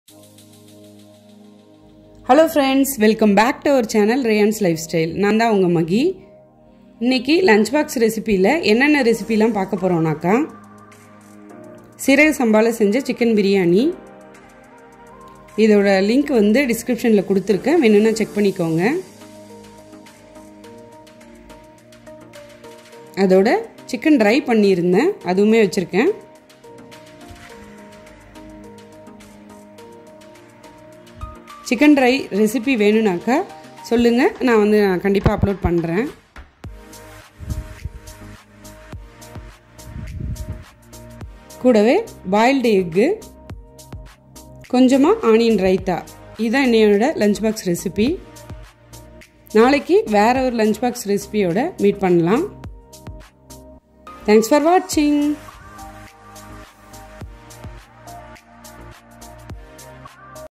Hello friends, welcome back to our channel Rayon's Lifestyle. நான் தான் உங்க மகி. இன்னைக்கு லஞ்ச் பாக்ஸ் ரெசிபில என்னென்ன ரெசிபிலாம் பார்க்க போறோம்னாக்கா சீரக சம்பால செஞ்ச சிக்கன் பிரியாணி. இதோட லிங்க் வந்து டிஸ்கிரிப்ஷன்ல கொடுத்திருக்கேன். வேணும்னா செக் பண்ணிக்கோங்க. அதோட சிக்கன் ட்ரை பண்ணியிருந்தேன். அதுவுமே வச்சிருக்கேன். சிக்கன் ட்ரை ரெசிபி வேணும்னாக்கா சொல்லுங்க. நான் கண்டிப்பா அப்லோட் பண்றேன். கூடவே பாயில்டு எக், கொஞ்சமா ஆனியன் ரைத்தா. இதான் என்னோட லஞ்ச் பாக்ஸ் ரெசிபி. நாளைக்கு வேற ஒரு லஞ்ச் பாக்ஸ் ரெசிபியோட மீட் பண்ணலாம். Thanks for watching.